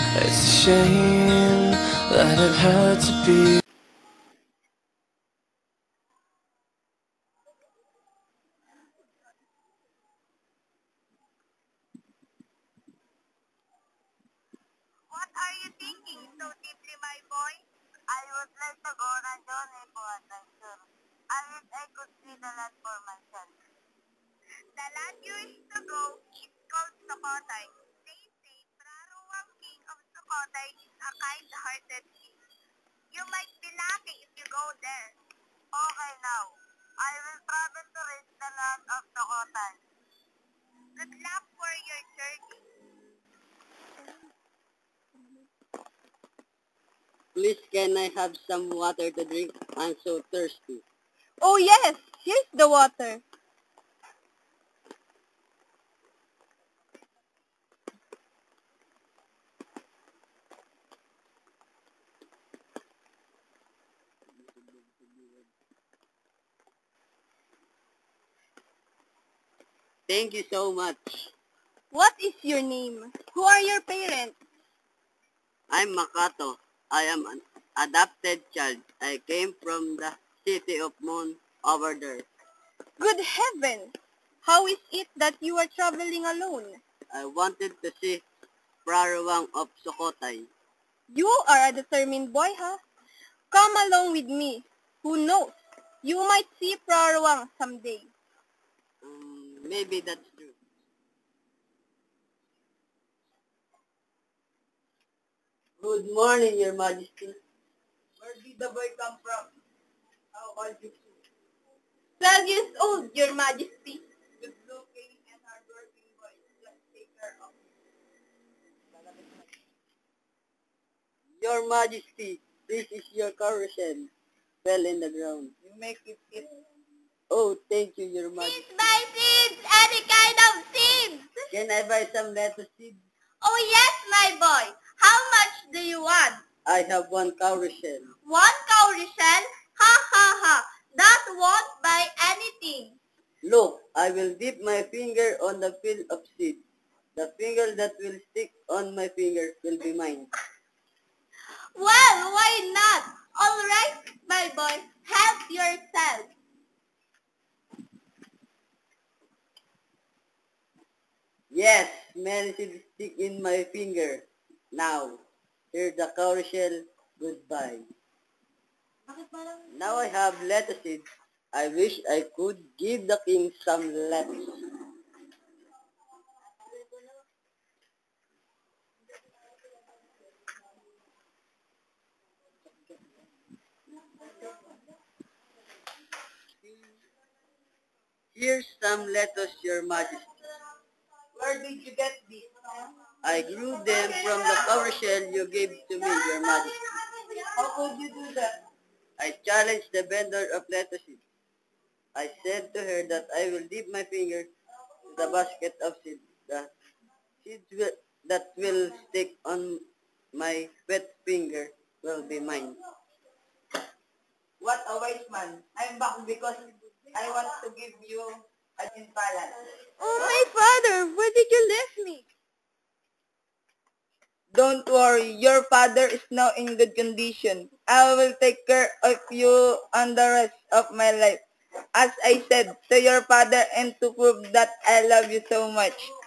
It's a shame that it had to be. What are you thinking so deeply, my boy? I would like to go on a journey for adventure. I wish I could see the land for myself. The land you wish to go is called Sukhothai. They say Praruang King of Sukhothai is a kind-hearted king. You might be lucky if you go there. Okay now, I will travel to reach the land of Sukhothai. Good luck for your journey. Please, can I have some water to drink? I'm so thirsty. Oh yes, here's the water. Thank you so much. What is your name? Who are your parents? I'm Makato. I am an adopted child. I came from the city of Moon over there. Good heavens! How is it that you are traveling alone? I wanted to see Prarawang of Sukhothai. You are a determined boy, huh? Come along with me. Who knows? You might see Prarawang someday. Maybe that's true. Good morning, Your Majesty. Where did the boy come from? How old is he? 12 years old, Your Majesty. Good-looking and hardworking boy. Just take care of him. Your Majesty, this is your carousel. Fell in the ground. You make it fit. Oh, thank you, Your Majesty. Please buy seeds, any kind of seeds. Can I buy some lettuce seeds? Oh yes, my boy. How much do you want? I have one cowrie shell. One cowrie shell? Ha ha ha. That won't buy anything. Look, I will dip my finger on the field of seeds. The finger that will stick on my finger will be mine. Well, why not? All right, my boy. Help yourself. Yes, many seeds stick in my finger. Now, here's the cowrie shell. Goodbye. Now I have lettuce seeds. I wish I could give the king some lettuce. Here's some lettuce, Your Majesty. Where did you get this? I grew them from the cowrie shell you gave to me, Your Majesty. How could you do that? I challenged the vendor of lettuces. I said to her that I will dip my finger in the basket of seeds. The that will stick on my wet finger will be mine. What a wise man. I'm back because I want to give you a palace. Oh, my father, where did you leave me? Don't worry, your father is now in good condition. I will take care of you on the rest of my life. As I said to your father and to prove that I love you so much,